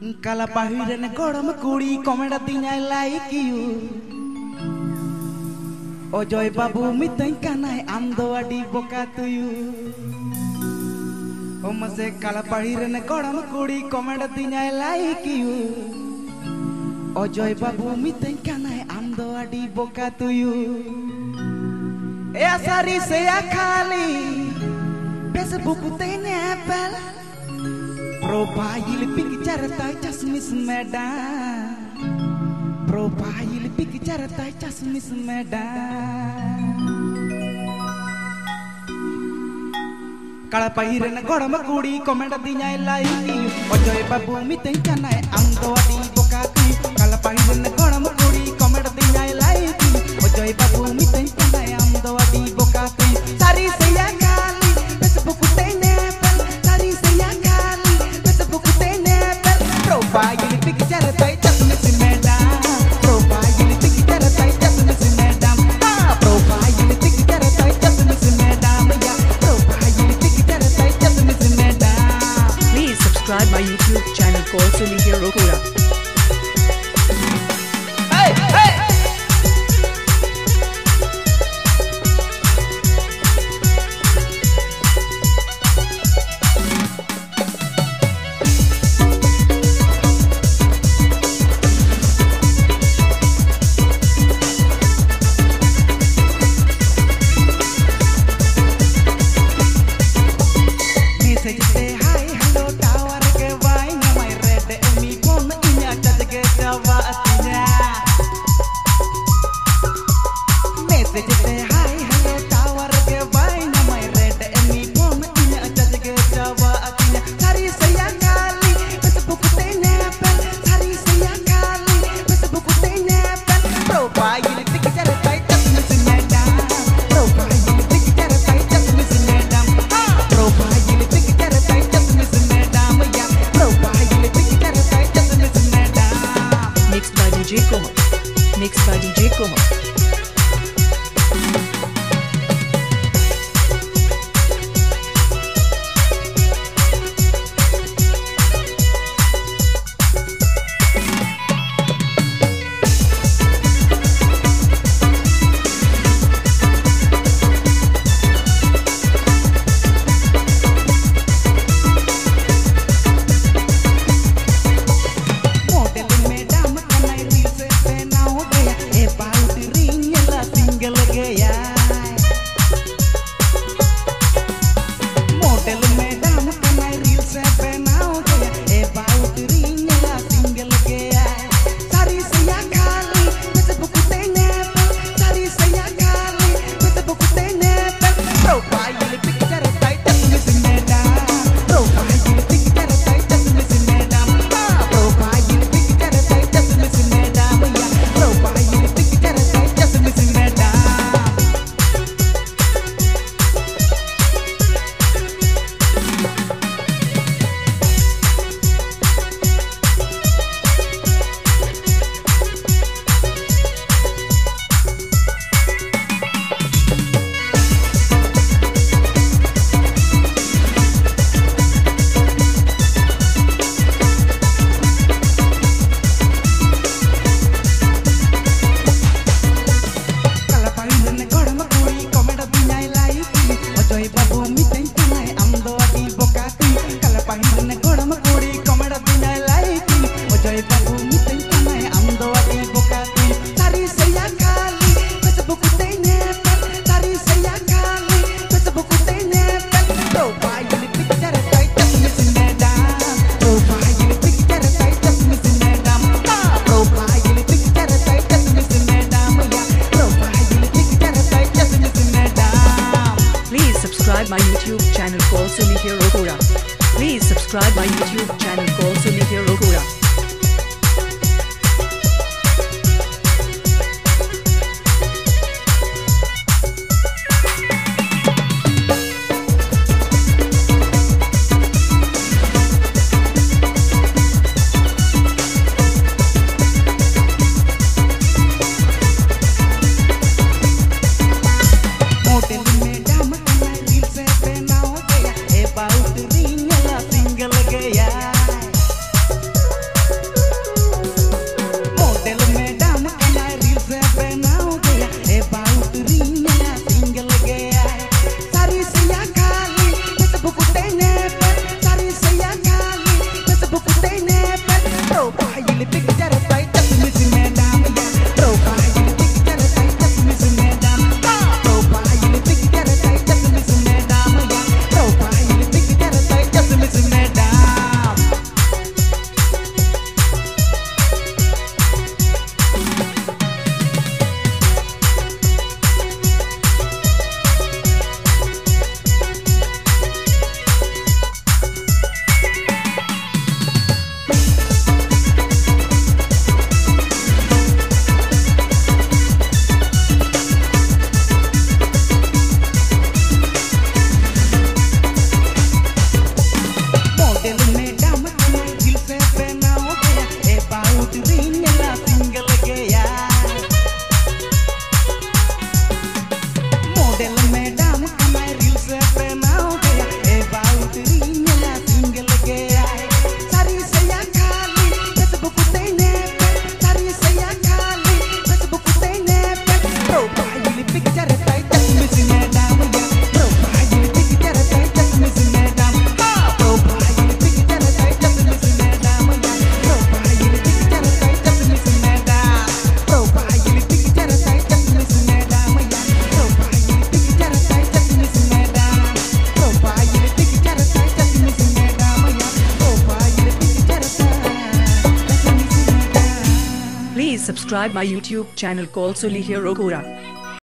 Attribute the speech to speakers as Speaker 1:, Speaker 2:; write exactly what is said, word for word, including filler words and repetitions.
Speaker 1: Kala pahiran kodam kuri komeda tinya like you. Ojoy babu miteng kanai amdo adi boka tuyu. O mase kala pahiran kodam kuri komeda tinya like you. Ojoy babu miteng kanai amdo adi boka tuyu. Ya sari saya kali Facebook tenya pel. Profile picture tai chasmis madam. Profile picture tai chasmis madam. Kala pahiran godam kudi comment dinya like you. Ojoy babu miteng kanai amdo adi boka tuyu. Kala pahiran godam kudi comment dinya like you. Ojoy babu miteng kanai amdo adi boka tuyu. Sari saya kali Facebook tenya pel. Sari saya kali Profile picture tai chasmis madam. Profile picture tai chasmis madam. Ah, profile picture tai chasmis madam. Ya, profile picture tai chasmis madam.
Speaker 2: Please subscribe my YouTube channel called Suli Hero Kura.
Speaker 1: Hey, hey.
Speaker 2: Mixed by D J Koma. My YouTube channel called Suli Hero Kura. Please subscribe my YouTube channel called Suli Hero Kura.
Speaker 1: About the ring, la single gaya.
Speaker 2: Please subscribe my YouTube channel called Sully Hero Kura.